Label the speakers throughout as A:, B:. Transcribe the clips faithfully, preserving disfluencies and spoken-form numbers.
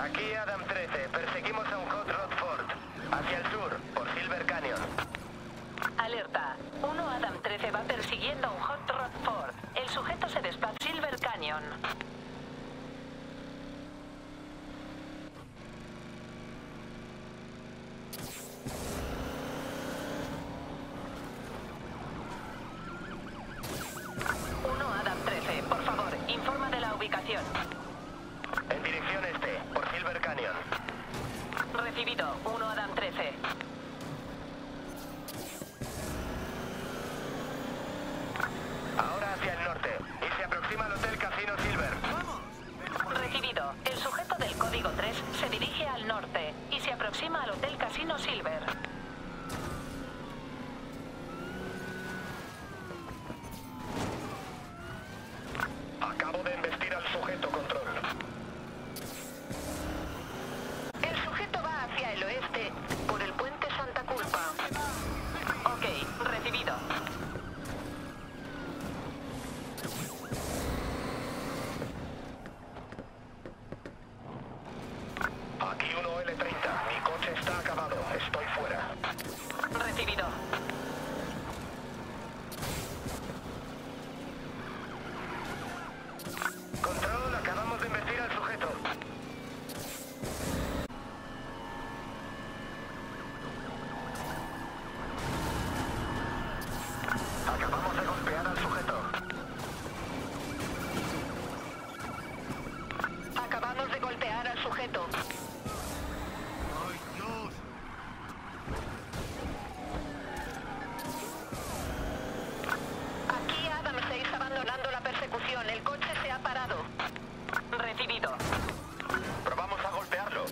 A: Aquí Adam trece, perseguimos a un Hot Rod Ford. Hacia el sur, por Silver Canyon.
B: Alerta. uno Adam trece va persiguiendo a un Hot Rod Ford. El sujeto se desplaza a Silver Canyon. uno Adam trece, por favor, informa de la ubicación.
A: En dirección este, por Silver Canyon.
B: Recibido. uno Adam trece.
A: Ahora hacia el norte. Y se aproxima al Hotel Casino Silver.
B: Recibido. El sujeto del código tres se dirige al norte y se aproxima al Hotel Casino Silver.
A: Acabo de embestir al sujeto, control.
B: El sujeto va hacia el oeste, por el puente Santa Culpa. Ok, recibido.
A: Aquí uno L treinta. Mi coche está acabado. Estoy fuera.
B: Recibido.
A: Control, acabamos de embestir al sujeto. Acabamos de golpear al sujeto.
B: Acabamos de golpear al sujeto.
C: ¡Ay, Dios!
B: Aquí Adam seis abandonando la persecución. El coche se ha parado. Recibido.
A: Probamos a golpearlo.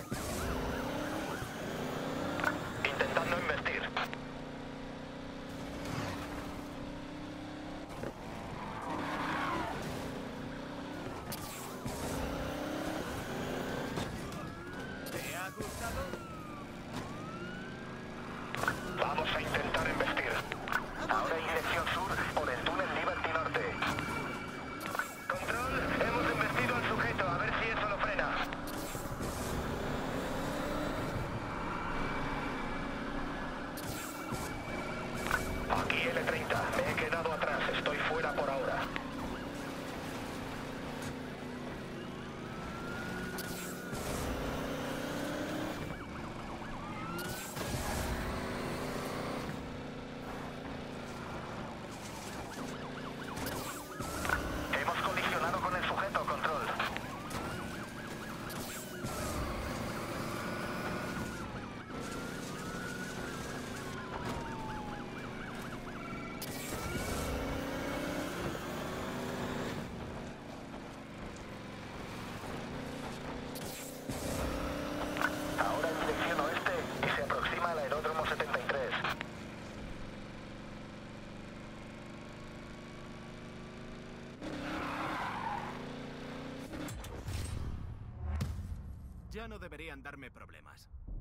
A: Intentando embestir.
C: ¿Te ha gustado?
A: Vamos a intentar embestir. Ahora en dirección sur, por el túnel Liberty Norte. Control, hemos embestido al sujeto, a ver si eso lo frena. Aquí L treinta, me he quedado atrás, estoy fuera por ahora. Hemos colisionado con el sujeto, control. Ahora en dirección oeste y se aproxima al aeródromo setenta y tres.
C: Ya no deberían darme problemas.